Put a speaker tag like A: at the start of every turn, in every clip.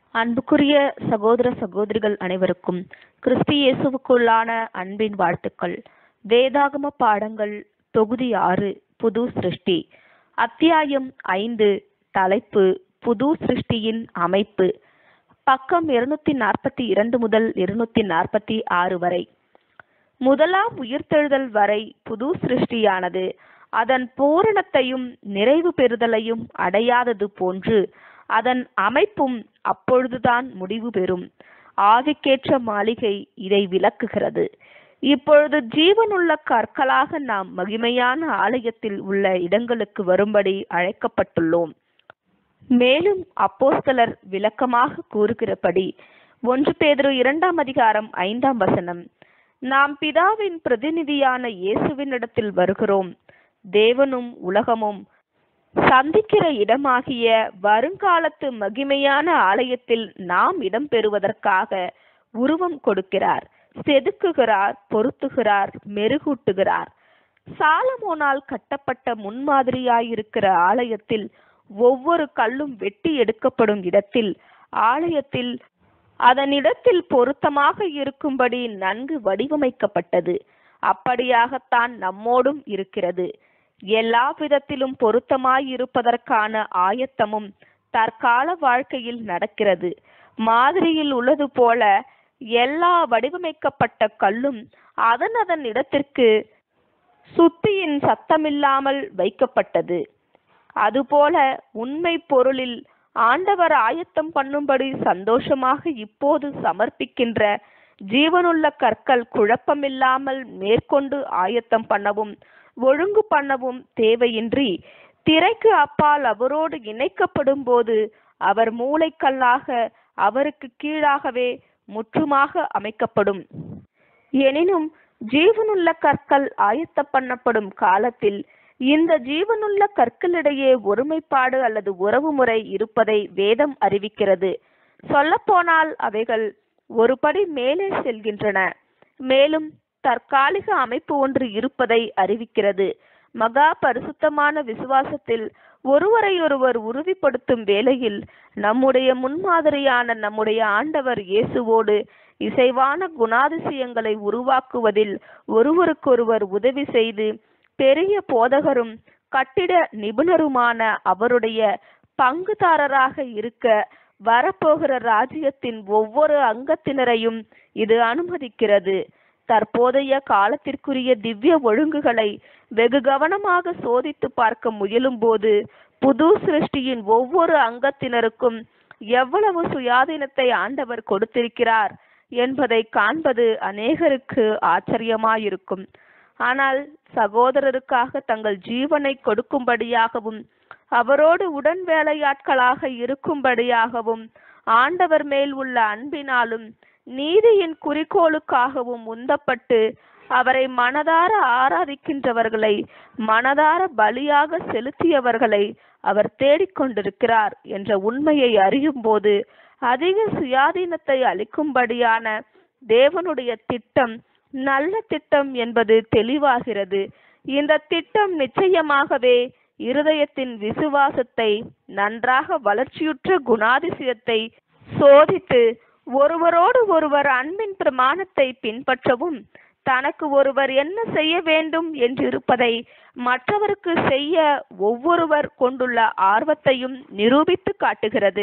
A: அன்புக்குரிய சகோதர சகோதரிகள் அனைவருக்கும் கிறிஸ்து இயேசுவுக்குள்ளான அன்பின் வாழ்த்துக்கள். வேதாகம பாடங்கள் தொகுதி 6 புது சிருஷ்டி, அத்தியாயம் 5, தலைப்பு புது சிருஷ்டியின் அமைப்பு, பக்கம் 242 முதல் 246 வரை. முதலாம் உயிர்த்தெழுதல் வரை புது சிருஷ்டியானது அதன் பூரணத்தையும் நிறைவு பெறுதலையும் அடையாதது போன்று அதன் அமைப்பும் அப்பொழுதுதான் முடிவு பெறும். ஆவிக்கேற்ற மாளிகை இதை விளக்குகிறது. இப்பொழுது ஜீவனுள்ள கற்களாக நாம் மகிமையான ஆலயத்தில் உள்ள இடங்களுக்கு வரும்படி அழைக்கப்பட்டுள்ளோம். மேலும் அப்போஸ்தலர் விளக்கமாக கூறுகிறபடி 1 பேதுரு 2 அதிகாரம் 5 நாம் பிதாவின் பிரதிநிதியான இயேசுவினிடத்தில் வருகிறோம். தேவனும் உலகமும் சந்திக்கிற இடமாகிய வருங்காலத்து மகிமையான ஆலயத்தில் நாம் இடம் பெறுவதற்காக உருவம் கொடுக்கிறார், செதுக்குகிறார், பொருத்துகிறார், மெருகூட்டுகிறார். சாலமோனால் கட்டப்பட்ட முன்மாதிரியாயிருக்கிற ஆலயத்தில் ஒவ்வொரு கல்லும் வெட்டி எடுக்கப்படும் இடத்தில் ஆலயத்தில் அதனிடத்தில் பொருத்தமாக இருக்கும்படி நன்கு வடிவமைக்கப்பட்டது. அப்படியாகத்தான் நம்மோடும் இருக்கிறது. எல்லா விதத்திலும் பொருத்தமாயிருப்பதற்கான ஆயத்தமும் தற்கால வாழ்க்கையில் நடக்கிறது. மாதிரியில் உள்ளது போல எல்லா வடிவமைக்கப்பட்ட கல்லும் அதன் இடத்திற்கு சுத்தியின் சத்தமில்லாமல் வைக்கப்பட்டது. அதுபோல உண்மை பொருளில் ஆண்டவர் ஆயத்தம் பண்ணும்படி சந்தோஷமாக இப்போது சமர்ப்பிக்கின்ற ஜீவனுள்ள கற்கள் குழப்பமில்லாமல் மேற்கொண்டு ஆயத்தம் பண்ணவும் ஒழுங்கு பண்ணவும் தேவையின்றி திரைக்கு அப்பால் அவரோடு இணைக்கப்படும் போது அவர் மூளைக்கல்லாக அவருக்கு கீழாகவே முற்றுமாக அமைக்கப்படும். எனினும் ஜீவனுள்ள கற்கள் ஆயத்த பண்ணப்படும் காலத்தில் இந்த ஜீவனுள்ள கற்களிடையே ஒருமைப்பாடு அல்லது உறவுமுறை இருப்பதை வேதம் அறிவிக்கிறது. சொல்லப்போனால் அவைகள் ஒருபடி மேலே செல்கின்றன. மேலும் தற்காலிக அமைப்பு ஒன்று இருப்பதை அறிவிக்கிறது. மகா பரிசுத்தமான விசுவாசத்தில் ஒருவரையொருவர் உறுதிப்படுத்தும் வேளையில் நம்முடைய முன்மாதிரியான நம்முடைய ஆண்டவர் இயேசுவோடு இசைவான குணாதிசயங்களை உருவாக்குவதில் ஒருவருக்கொருவர் உதவி செய்து பெரிய போதகரும் கட்டிட நிபுணருமான அவருடைய பங்குதாரராக இருக்க வரப்போகிற ராஜ்யத்தின் ஒவ்வொரு அங்கத்தினரையும் இது அனுமதிக்கிறது. தற்போதைய காலத்திற்குரிய திவ்ய ஒழுங்குகளை வெகு கவனமாக சோதித்து பார்க்க முயலும் போது புது சிருஷ்டியின் ஒவ்வொரு அங்கத்தினருக்கும் எவ்வளவு சுயாதீனத்தை ஆண்டவர் கொடுத்திருக்கிறார் என்பதை காண்பது அநேகருக்கு ஆச்சரியமாயிருக்கும். ஆனால் சகோதரருக்காக தங்கள் ஜீவனை கொடுக்கும்படியாகவும் அவரோடு உடன் வேலையாட்களாக இருக்கும்படியாகவும் ஆண்டவர் மேல் உள்ள அன்பினாலும் நீதியின் குறிக்கோளுக்காகவும் உந்தப்பட்டு அவரை மனதார ஆராதிக்கின்றவர்களை மனதார பலியாக செலுத்தியவர்களை அவர் தேடிக்கொண்டிருக்கிறார் என்ற உண்மையை அறியும் போது அதிக சுயாதீனத்தை அளிக்கும்படியான தேவனுடைய திட்டம் நல்ல திட்டம் என்பது தெளிவாகிறது. இந்த திட்டம் நிச்சயமாகவே இருதயத்தின் விசுவாசத்தை, நன்றாக வளர்ச்சியுற்ற குணாதிசயத்தை சோதித்து ஒருவரோடு ஒருவர் அன்பின் பிரமாணத்தை பின்பற்றவும் தனக்கு ஒருவர் என்ன செய்ய வேண்டும் என்றிருப்பதை மற்றவருக்கு செய்ய ஒவ்வொருவர் கொண்டுள்ள ஆர்வத்தையும் நிரூபித்து காட்டுகிறது.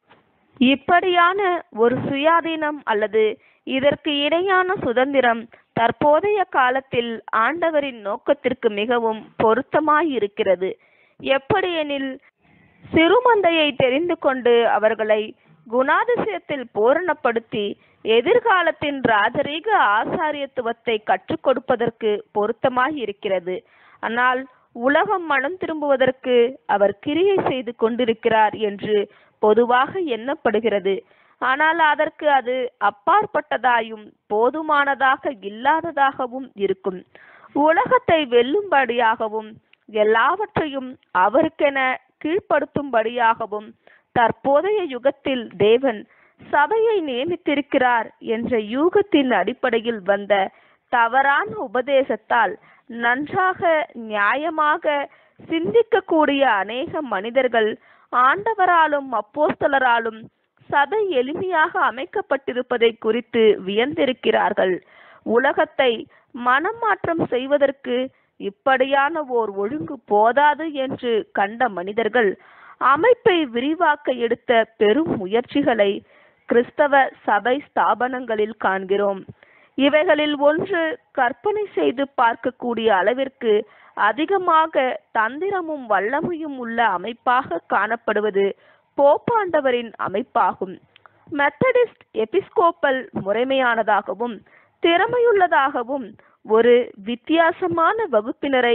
A: இப்படியான ஒரு சுயாதீனம் அல்லது இதற்கு இணையான சுதந்திரம் தற்போதைய காலத்தில் ஆண்டவரின் நோக்கத்திற்கு மிகவும் பொருத்தமாயிருக்கிறது. எப்படியெனில் சிறுமந்தையை தெரிந்து கொண்டு அவர்களை குணாதிசயத்தில் பூரணப்படுத்தி எதிர்காலத்தின் ராஜரீக ஆசாரியத்துவத்தை கற்றுக் கொடுப்பதற்கு பொருத்தமாய் இருக்கிறது. ஆனால் உலகம் மனம் திரும்புவதற்கு அவர் கிரியை செய்து கொண்டிருக்கிறார் என்று பொதுவாக எண்ணப்படுகிறது. ஆனால் அதற்கு அது அப்பாற்பட்டதாயும் போதுமானதாக இல்லாததாகவும் இருக்கும். உலகத்தை வெல்லும்படியாகவும் எல்லாவற்றையும் அவருக்கென கீழ்ப்படுத்தும்படியாகவும் தற்போதைய யுகத்தில் தேவன் சபையை நியமித்திருக்கிறார் என்ற யூகத்தின் அடிப்படையில் வந்த தவறான உபதேசத்தால் நன்றாக நியாயமாக சிந்திக்கக்கூடிய அநேக மனிதர்கள் ஆண்டவராலும் அப்போஸ்தலராலும் சபை எளிமையாக அமைக்கப்பட்டிருப்பதை குறித்து வியந்திருக்கிறார்கள். உலகத்தை மனம் மாற்றம் செய்வதற்கு இப்படியான ஓர் ஒழுங்கு போதாது என்று கண்ட மனிதர்கள் அமைப்பை விரிவாக்க எடுத்த பெரும் முயற்சிகளை கிறிஸ்தவ சபை ஸ்தாபனங்களில் காண்கிறோம். இவைகளில் ஒன்று கற்பனை செய்து பார்க்கக்கூடிய அளவிற்கு அதிகமாக தந்திரமும் வல்லமையும் உள்ள அமைப்பாக காணப்படுவது போப்பாண்டவரின் அமைப்பாகும். மெத்தடிஸ்ட் எபிஸ்கோப்பல் முறைமையானதாகவும் திறமையுள்ளதாகவும் ஒரு வித்தியாசமான வகுப்பினரை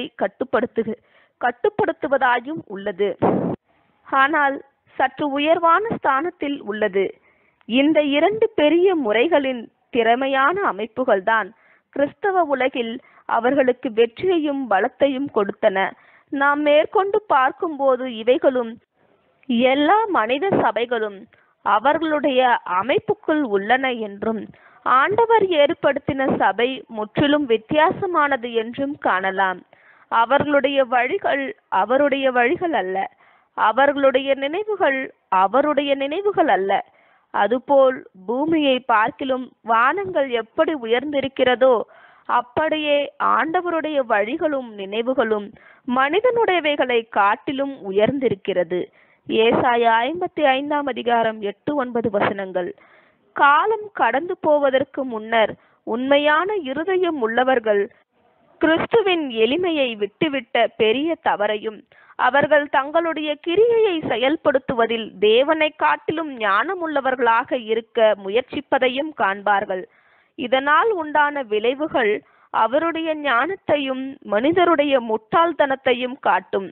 A: கட்டுப்படுத்துவதாயும் உள்ளது. ஆனால் சற்று உயர்வான ஸ்தானத்தில் உள்ளது. இந்த இரண்டு பெரிய முறைகளின் திறமையான அமைப்புகள்தான் கிறிஸ்தவ உலகில் அவர்களுக்கு வெற்றியையும் பலத்தையும் கொடுத்தன. நாம் மேற்கொண்டு பார்க்கும்போது இவைகளும் எல்லா மனித சபைகளும் அவர்களுடைய அமைப்புக்குள் உள்ளன என்றும் ஆண்டவர் ஏற்படுத்தின சபை முற்றிலும் வித்தியாசமானது என்றும் காணலாம். அவர்களுடைய வழிகள் அவருடைய வழிகள் அல்ல, அவர்களுடைய நினைவுகள் அவருடைய நினைவுகள் அல்ல. அதுபோல் பூமியை பார்க்கிலும் வானங்கள் எப்படி உயர்ந்திருக்கிறதோ அப்படியே ஆண்டவருடைய வழிகளும் நினைவுகளும் மனிதனுடையவைகளை காட்டிலும் உயர்ந்திருக்கிறது. ஏசாயா 55 அதிகாரம் 8-9 வசனங்கள். காலம் கடந்து போவதற்கு முன்னர் உண்மையான இருதயம் உள்ளவர்கள் கிறிஸ்துவின் எளிமையை விட்டுவிட்ட பெரிய தவறையும் அவர்கள் தங்களுடைய கிரியையை செயல்படுத்துவதில் தேவனை காட்டிலும் ஞானமுள்ளவர்களாக இருக்க முயற்சிப்பதையும் காண்பார்கள். இதனால் உண்டான விளைவுகள் அவருடைய ஞானத்தையும் மனிதருடைய முட்டாள்தனத்தையும் காட்டும்.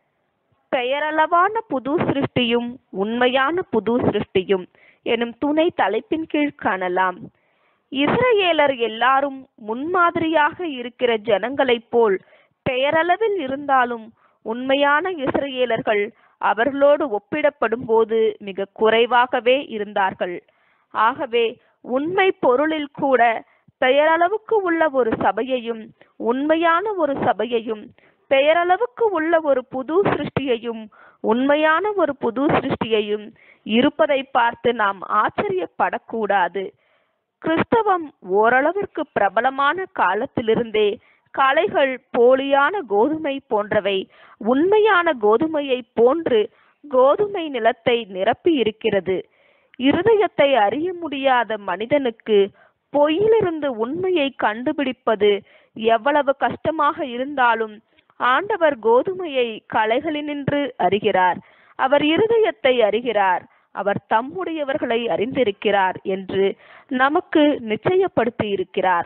A: பெயரளவான புது சிருஷ்டியும் உண்மையான புது சிருஷ்டியும் எனும் துணை தலைப்பின் கீழ் காணலாம். இஸ்ரவேலர் எல்லாரும் முன்மாதிரியாக இருக்கிற ஜனங்களைப் போல் பெயரளவில் இருந்தாலும் உண்மையான இஸ்ரவேலர்கள் அவர்களோடு ஒப்பிடப்படும் போது மிக குறைவாகவே இருந்தார்கள். ஆகவே உண்மை பொருளில் கூட பெயரளவுக்கு உள்ள ஒரு சபையையும் உண்மையான ஒரு சபையையும் பெயரளவுக்கு உள்ள ஒரு புது சிருஷ்டியையும் உண்மையான ஒரு புது சிருஷ்டியையும் இருப்பதை பார்த்து நாம் ஆச்சரியப்படக்கூடாது. கிறிஸ்தவம் ஓரளவிற்கு பிரபலமான காலத்திலிருந்தே கலைகள் போலியான கோதுமை போன்றவை உண்மையான கோதுமையை போன்று கோதுமை நிலத்தை நிரப்பி இருக்கிறது. இருதயத்தை அறிய முடியாத மனிதனுக்கு பொய்யிலிருந்து உண்மையை கண்டுபிடிப்பது எவ்வளவு கஷ்டமாக இருந்தாலும் ஆண்டவர் கோதுமையை களைகளினின்று அறிகிறார், அவர் இருதயத்தை அறிகிறார், அவர் தம்முடையவர்களை அறிந்திருக்கிறார் என்று நமக்கு நிச்சயப்படுத்தி இருக்கிறார்.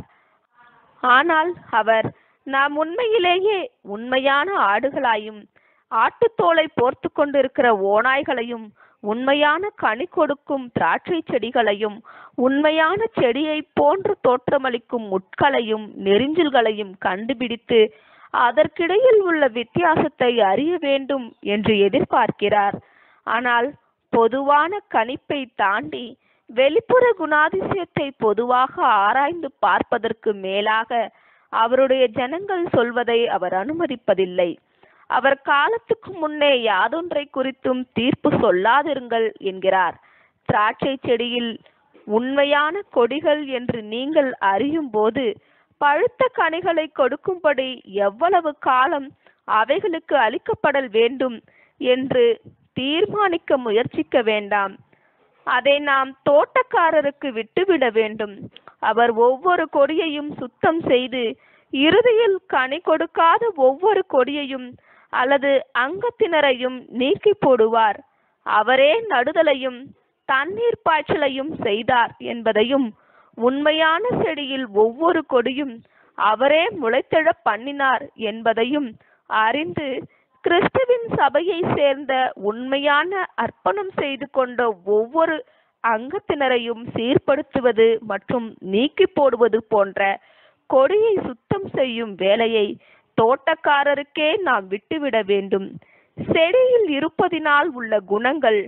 A: ஆனால் அவர் நாம் உண்மையிலேயே உண்மையான ஆடுகளாயும் ஆட்டுத்தோலை போர்த்து கொண்டிருக்கிற ஓநாய்களையும் உண்மையான கனி கொடுக்கும் திராட்சை செடிகளையும் உண்மையான செடியை போன்று தோற்றமளிக்கும் முட்களையும் நெரிஞ்சில்களையும் கண்டுபிடித்து அதற்கிடையில் உள்ள வித்தியாசத்தை அறிய வேண்டும் என்று எதிர்பார்க்கிறார். ஆனால் பொதுவான கணிப்பை தாண்டி வெளிப்புற குணாதிசயத்தை பொதுவாக ஆராய்ந்து பார்ப்பதற்கு மேலாக அவருடைய ஜனங்கள் சொல்வதை அவர் அனுமதிப்பதில்லை. அவர் காலத்துக்கு முன்னே யாதொன்றை குறித்தும் தீர்ப்பு சொல்லாதிருங்கள் என்கிறார். திராட்சை செடியில் உண்மையான கொடிகள் என்று நீங்கள் அறியும் போது பழுத்த கனிகளை கொடுக்கும்படி எவ்வளவு காலம் அவைகளுக்கு அளிக்கப்படல் வேண்டும் என்று தீர்மானிக்க முயற்சிக்க வேண்டாம். அதை நாம் தோட்டக்காரருக்கு விட்டுவிட வேண்டும். அவர் ஒவ்வொரு கொடியையும் சுத்தம் செய்து இறுதியில் கனி கொடுக்காத ஒவ்வொரு கொடியையும் அல்லது அங்கத்தினரையும் நீக்கி போடுவார். அவரே நடுதலையும் தண்ணீர் பாய்ச்சலையும் செய்தார் என்பதையும் உண்மையான செடியில் ஒவ்வொரு கொடியும் அவரே முளைத்தெழ பண்ணினார் என்பதையும் அறிந்து கிறிஸ்துவின் சபையை சேர்ந்த உண்மையான அர்ப்பணம் செய்து கொண்ட ஒவ்வொரு அங்கத்தினரையும் சீர்படுத்துவது மற்றும் நீக்கி போடுவது போன்ற கொடியை சுத்தம் செய்யும் வேலையை தோட்டக்காரருக்கே நாம் விட்டுவிட வேண்டும். செடியில் இருப்பதினால் உள்ள குணங்கள்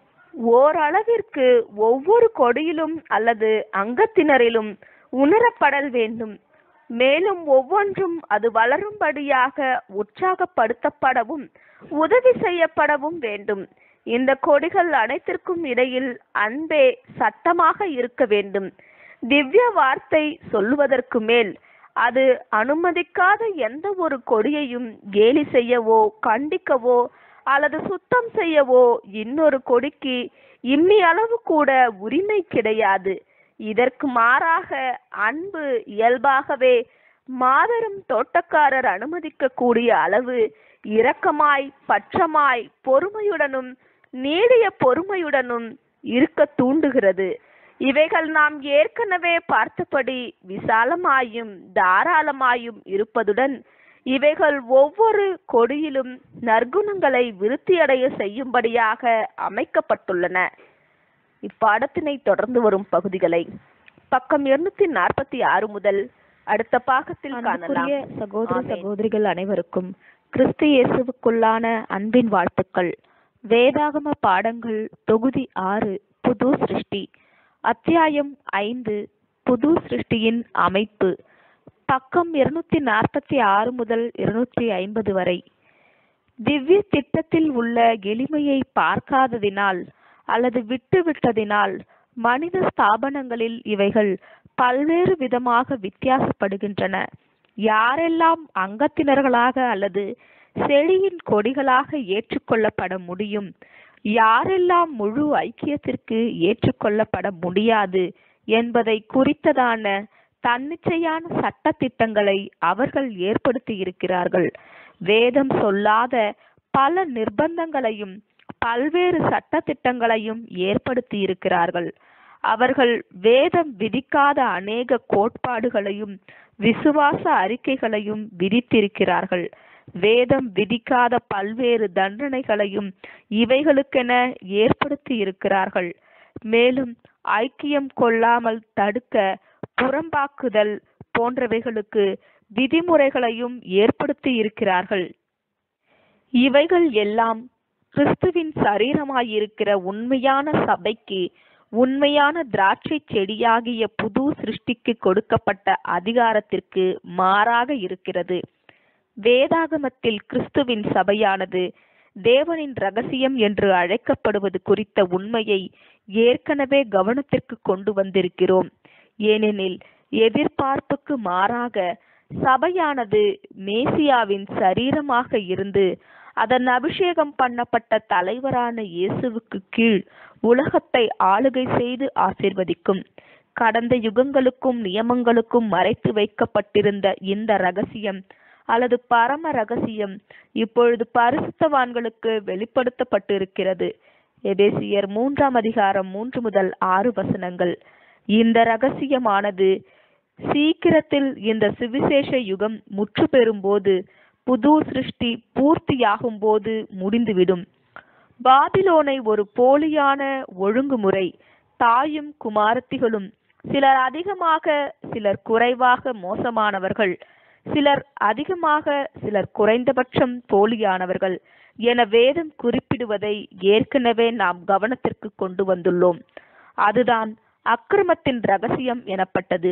A: ஓரளவிற்கு ஒவ்வொரு கொடியிலும் அல்லது அங்கத்தினரிலும் உணரப்படல் வேண்டும். மேலும் ஒவ்வொன்றும் அது வளரும்படியாக உற்சாகப்படுத்தப்படவும் உதவி செய்யப்படவும் வேண்டும். இந்த கொடிகள் அனைத்திற்கும் இடையில் அன்பே சட்டமாக இருக்க வேண்டும். திவ்ய வார்த்தை சொல்லுவதற்கு மேல் அது அனுமதிக்காத எந்த ஒரு கொடியையும் கேலி செய்யவோ கண்டிக்கவோ அல்லது சுத்தம் செய்யவோ இன்னொரு கொடிக்கு இம்மி அளவு கூட உரிமை கிடையாது. இதற்கு மாறாக அன்பு இயல்பாகவே மாபெரும் தோட்டக்காரர் அனுமதிக்க கூடிய அளவு இரக்கமாய், பற்றமாய், பொறுமையுடனும் நீடிய பொறுமையுடனும் இருக்க தூண்டுகிறது. இவைகள் நாம் ஏற்கனவே பார்த்தபடி விசாலமாயும் தாராளமாயும் இருப்பதுடன் இவைகள் ஒவ்வொரு கொடியிலும் நற்குணங்களை விருத்தியடைய செய்யும்படியாக அமைக்கப்பட்டுள்ளன. இப்பாடத்தினை தொடர்ந்து வரும் பகுதிகளை பக்கம் 246 முதல் அடுத்த பாகத்தில் காணலாம். சகோதர சகோதரிகள் அனைவருக்கும் கிறிஸ்து இயேசுவுக்குள்ளான அன்பின் வாழ்த்துக்கள். வேதாகம பாடங்கள் தொகுதி 6 புது சிருஷ்டி, அத்தியாயம் 5 புது சிருஷ்டியின் அமைப்பு, பக்கம் 246 முதல் 250 வரை. திவ்ய திட்டத்தில் உள்ள எளிமையை பார்க்காததினால் அல்லது விட்டுவிட்டதினால் மனித ஸ்தாபனங்களில் இவைகள் பல்வேறு விதமாக வித்தியாசப்படுகின்றன. யாரெல்லாம் அங்கத்தினர்களாக அல்லது செடியின் கொடிகளாக ஏற்றுக்கொள்ளப்பட முடியும், யாரெல்லாம் முழு ஐக்கியத்திற்கு ஏற்றுக்கொள்ளப்பட முடியாது என்பதை குறித்ததான தன்னிச்சையான சட்ட திட்டங்களை அவர்கள் ஏற்படுத்தி இருக்கிறார்கள். வேதம் சொல்லாத பல நிர்பந்தங்களையும் பல்வேறு சட்ட திட்டங்களையும் ஏற்படுத்தி இருக்கிறார்கள். அவர்கள் வேதம் விதிக்காத அநேக கோட்பாடுகளையும் விசுவாச அறிக்கைகளையும் விதித்திருக்கிறார்கள். வேதம் விதிக்காத பல்வேறு தண்டனைகளையும் இவைகளுக்கென ஏற்படுத்தி இருக்கிறார்கள். மேலும் ஐக்கியம் கொள்ளாமல் தடுக்க புறம்பாக்குதல் போன்றவைகளுக்கு விதிமுறைகளையும் ஏற்படுத்தி இருக்கிறார்கள். இவைகள் எல்லாம் கிறிஸ்துவின் சரீரமாயிருக்கிற உண்மையான சபைக்கு, உண்மையான திராட்சை செடியாகிய புது சிருஷ்டிக்கு கொடுக்கப்பட்ட அதிகாரத்திற்கு மாறாக இருக்கிறது. வேதாகமத்தில் கிறிஸ்துவின் சபையானது தேவனின் இரகசியம் என்று அழைக்கப்படுவது குறித்த உண்மையை ஏற்கனவே கவனத்திற்கு கொண்டு வந்திருக்கிறோம். ஏனெனில் எதிர்பார்ப்புக்கு மாறாக சபையானது மேசியாவின் சரீரமாக இருந்து அதன் அபிஷேகம் பண்ணப்பட்ட தலைவரான இயேசுவுக்கு கீழ் உலகத்தை ஆளுகை செய்து ஆசீர்வதிக்கும். கடந்த யுகங்களுக்கும் நியமங்களுக்கும் மறைத்து வைக்கப்பட்டிருந்த இந்த ரகசியம் அல்லது பரம ரகசியம் இப்பொழுது பரிசுத்தவான்களுக்கு வெளிப்படுத்தப்பட்டிருக்கிறது. எபேசியர் 3 அதிகாரம் 3 முதல் 6 வசனங்கள். இந்த ரகசியமானது சீக்கிரத்தில் இந்த சுவிசேஷ யுகம் முற்று பெறும் போது, புது சிருஷ்டி பூர்த்தியாகும் போது முடிந்துவிடும். பாபிலோனை ஒரு போலியான ஒழுங்குமுறை, தாயும் குமாரத்திகளும், சிலர் அதிகமாக சிலர் குறைவாக மோசமானவர்கள், சிலர் அதிகமாக சிலர் குறைந்தபட்சம் போலியானவர்கள் என வேதம் குறிப்பிடுவதை ஏற்கனவே நாம் கவனத்திற்கு கொண்டு வந்துள்ளோம். அதுதான் அக்கிரமத்தின் ரகசியம் எனப்பட்டது.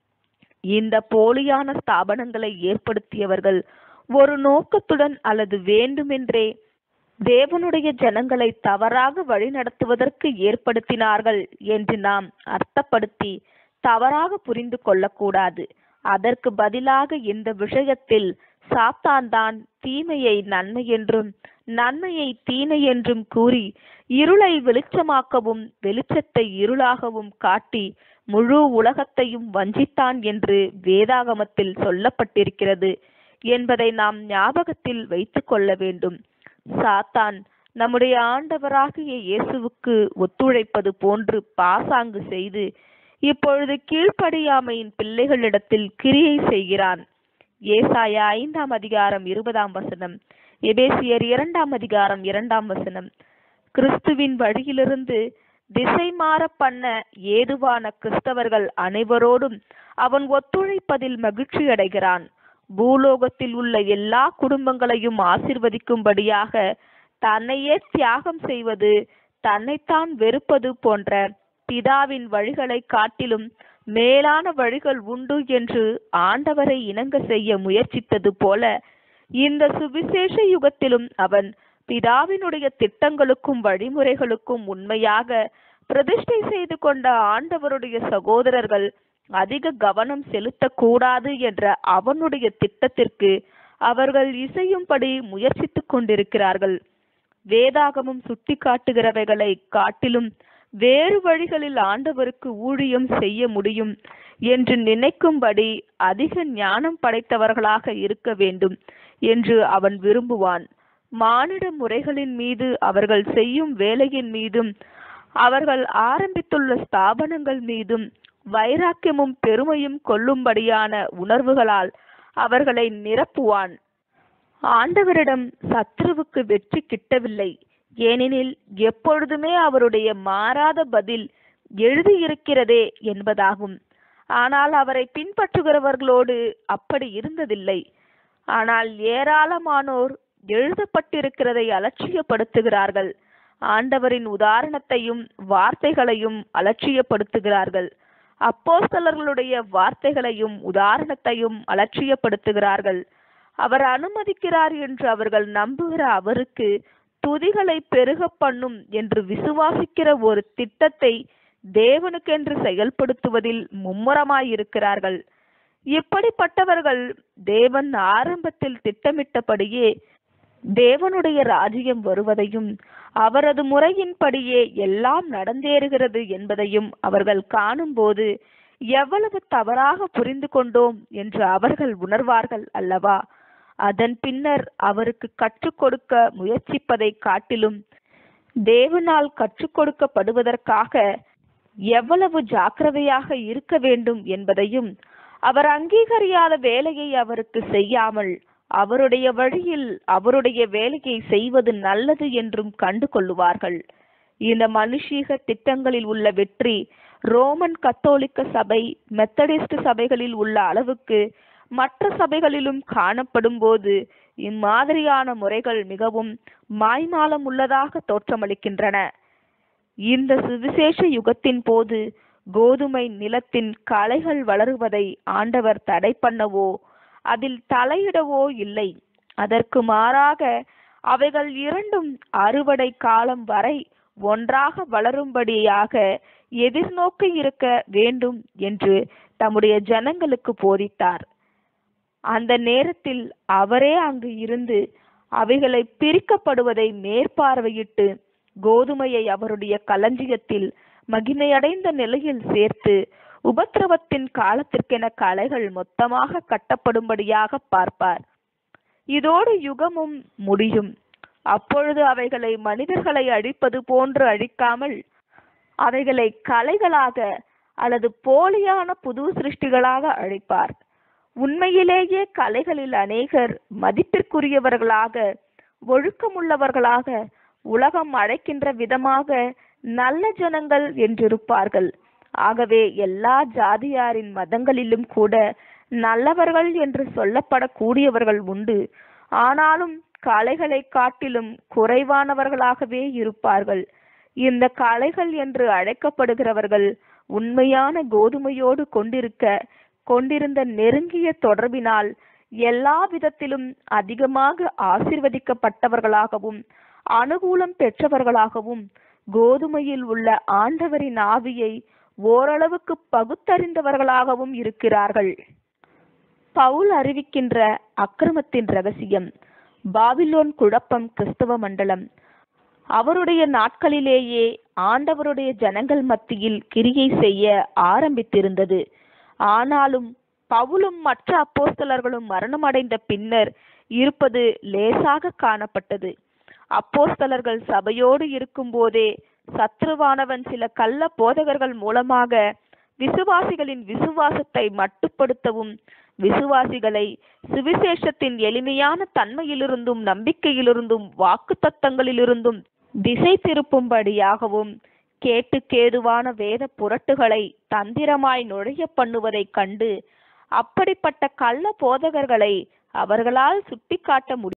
A: இந்த போலியான ஸ்தாபனங்களை ஏற்படுத்தியவர்கள் ஒரு நோக்கத்துடன் அல்லது வேண்டுமென்றே தேவனுடைய ஜனங்களை தவறாக வழிநடத்துவதற்கு ஏற்படுத்தினார்கள் என்று நாம் அர்த்தப்படுத்தி தவறாக புரிந்து கொள்ளக்கூடாது. அதற்கு பதிலாக இந்த விஷயத்தில் சாத்தான் தான் தீமையை நன்மை என்றும் நன்மையை தீமை என்றும் கூறி இருளை வெளிச்சமாக்கவும் வெளிச்சத்தை இருளாகவும் காட்டி முழு உலகத்தையும் வஞ்சித்தான் என்று வேதாகமத்தில் சொல்லப்பட்டிருக்கிறது என்பதை நாம் ஞாபகத்தில் வைத்துக் கொள்ள வேண்டும். சாத்தான் நம்முடைய ஆண்டவராகிய இயேசுவுக்கு ஒத்துழைப்பது போன்று பாசாங்கு செய்து இப்பொழுது கீழ்ப்படியாமையின் பிள்ளைகளிடத்தில் கிரியை செய்கிறான். ஏசாயா 5 அதிகாரம் 20 வசனம், எபேசியர் 2 அதிகாரம் 2 வசனம். கிறிஸ்துவின் வழியிலிருந்து திசை மாற பண்ண ஏதுவான கிறிஸ்தவர்கள் அனைவரோடும் அவன் ஒத்துழைப்பதில் மகிழ்ச்சி அடைகிறான். பூலோகத்தில் உள்ள எல்லா குடும்பங்களையும் ஆசிர்வதிக்கும்படியாக தன்னையே தியாகம் செய்வது, தன்னைத்தான் வெறுப்பது போன்ற பிதாவின் வழிகளை காட்டிலும் மேலான வழிகள் உண்டு என்று ஆண்டவரை இணங்க செய்ய முயற்சித்தது போல இந்த சுவிசேஷ யுகத்திலும் அவன் பிதாவினுடைய திட்டங்களுக்கும் வழிமுறைகளுக்கும் உண்மையாக பிரதிஷ்டை செய்து கொண்ட ஆண்டவருடைய சகோதரர்கள் அதிக கவனம் செலுத்தக்கூடாது என்ற அவனுடைய திட்டத்திற்கு அவர்கள் இசையும்படி முயற்சித்துக் கொண்டிருக்கிறார்கள். வேதாகமும் சுட்டி காட்டுகிறவைகளை காட்டிலும் வேறு வழிகளில் ஆண்டவருக்கு ஊழியம் செய்ய முடியும் என்று நினைக்கும்படி அதிக ஞானம் படைத்தவர்களாக இருக்க வேண்டும் என்று அவன் விரும்புவான். மானிட முறைகளின் மீது, அவர்கள் செய்யும் வேலையின் மீதும், அவர்கள் ஆரம்பித்துள்ள ஸ்தாபனங்கள் மீதும் வைராக்கியமும் பெருமையும் கொள்ளும்படியான உணர்வுகளால் அவர்களை நிரப்புவான். ஆண்டவரிடம் சத்ருவுக்கு வெற்றி கிட்டவில்லை, ஏனெனில் எப்பொழுதுமே அவருடைய மாறாத பதில் எழுதியிருக்கிறதே என்பதாகும். ஆனால் அவரை பின்பற்றுகிறவர்களோடு அப்படி இருந்ததில்லை. ஆனால் ஏராளமானோர் எழுதப்பட்டிருக்கிறதை அலட்சியப்படுத்துகிறார்கள். ஆண்டவரின் உதாரணத்தையும் வார்த்தைகளையும் அலட்சியப்படுத்துகிறார்கள். அப்போஸ்தலர்களுடைய வார்த்தைகளையும் உதாரணத்தையும் அலட்சியப்படுத்துகிறார்கள். அவர் அனுமதிக்கிறார் என்று அவர்கள் நம்புகிற அவருக்கு துதிகளை பெருக பண்ணும் என்று விசுவாசிக்கிற ஒரு திட்டத்தை தேவனுக்கென்று செயல்படுத்துவதில் மும்முரமாயிருக்கிறார்கள். இப்படிப்பட்டவர்கள் தேவன் ஆரம்பத்தில் திட்டமிட்டபடியே தேவனுடைய ராஜ்யம் வருவதையும் அவரது முறையின்படியே எல்லாம் நடந்தேறுகிறது என்பதையும் அவர்கள் காணும்போது எவ்வளவு தவறாக புரிந்து கொண்டோம் என்று அவர்கள் உணர்வார்கள் அல்லவா? அதன் பின்னர் அவருக்கு கற்றுக் கொடுக்க முயற்சிப்பதை காட்டிலும் தேவனால் கற்றுக் கொடுக்கப்படுவதற்காக எவ்வளவு ஜாக்கிரதையாக இருக்க வேண்டும் என்பதையும், அவர் அங்கீகரியாத வேலையை அவருக்கு செய்யாமல் அவருடைய வழியில் அவருடைய வேலையை செய்வது நல்லது என்றும் கண்டு கொள்ளுவார்கள். இந்த மனுஷீக திட்டங்களில் உள்ள வெற்றி ரோமன் கத்தோலிக்க சபை, மெத்தடிஸ்ட் சபைகளில் உள்ள அளவுக்கு மற்ற சபைகளிலும் காணப்படும் போது இம்மாதிரியான முறைகள் மிகவும் மாய்மாலம் உள்ளதாக தோற்றமளிக்கின்றன. இந்த சுவிசேஷ யுகத்தின் போது கோதுமை நிலத்தின் களைகள் வளருவதை ஆண்டவர் தடை பண்ணவோ அதில் தலையிடவோ இல்லை. அதற்கு மாறாக அவைகள் இரண்டும் அறுவடை காலம் வரை ஒன்றாக வளரும்படியாக எதிர்நோக்க இருக்க வேண்டும் என்று தம்முடைய ஜனங்களுக்கு போதித்தார். அந்த நேரத்தில் அவரே அங்கு இருந்து அவைகளை பிரிக்கப்படுவதை மேற்பார்வையிட்டு கோதுமையை அவருடைய களஞ்சியத்தில் மகிமையடைந்த நிலையில் சேர்த்து உபத்திரவத்தின் காலத்திற்கென களைகள் மொத்தமாக கட்டப்படும்படியாக பார்ப்பார். இதோடு யுகமும் முடியும். அப்பொழுது அவைகளை மனிதர்களை அழிப்பது போன்று அழிக்காமல் அவைகளை களைகளாக அல்லது போலியான புது சிருஷ்டிகளாக அழிப்பார். உண்மையிலேயே கலைகளில் அநேகர் மதிப்பிற்குரியவர்களாக, ஒழுக்கமுள்ளவர்களாக, உலகம் அழைக்கின்ற விதமாக நல்ல ஜனங்கள் என்றிருப்பார்கள். ஆகவே எல்லா ஜாதியாரின் மதங்களிலும் கூட நல்லவர்கள் என்று சொல்லப்படக்கூடியவர்கள் உண்டு. ஆனாலும் கலைகளை காட்டிலும் குறைவானவர்களாகவே இருப்பார்கள். இந்த கலைகள் என்று அழைக்கப்படுகிறவர்கள் உண்மையான கோதுமையோடு கொண்டிருந்த நெருங்கிய தொடர்பினால் எல்லா விதத்திலும் அதிகமாக ஆசீர்வதிக்கப்பட்டவர்களாகவும் அனுகூலம் பெற்றவர்களாகவும் கோதுமையில் உள்ள ஆண்டவரின் ஆவியை ஓரளவுக்கு பகுத்தறிந்தவர்களாகவும் இருக்கிறார்கள். பவுல் அறிவிக்கின்ற அக்கிரமத்தின் ரகசியம், பாபிலோன் குழப்பம் கிறிஸ்தவ மண்டலம். அவருடைய நாட்களிலேயே ஆண்டவருடைய ஜனங்கள் மத்தியில் கிரியை செய்ய ஆரம்பித்திருந்தது. ஆனாலும் பவுலும் மற்ற அப்போஸ்தலர்களும் மரணமடைந்த பின்னர் இருப்பது லேசாக காணப்பட்டது. அப்போஸ்தலர்கள் சபையோடு இருக்கும் போதே சத்ருவானவன் சில கள்ள போதகர்கள் மூலமாக விசுவாசிகளின் விசுவாசத்தை மட்டுப்படுத்தவும், விசுவாசிகளை சுவிசேஷத்தின் எளிமையான தன்மையிலிருந்தும் நம்பிக்கையிலிருந்தும் வாக்கு தத்தங்களிலிருந்தும் திசை திருப்பும்படியாகவும் கேட்டுக்கேதுவான வேத புரட்டுகளை தந்திரமாய் நுழைய பண்ணுவதை கண்டு அப்படிப்பட்ட கள்ள போதகர்களை அவர்களால் சுட்டி காட்ட முடியும்.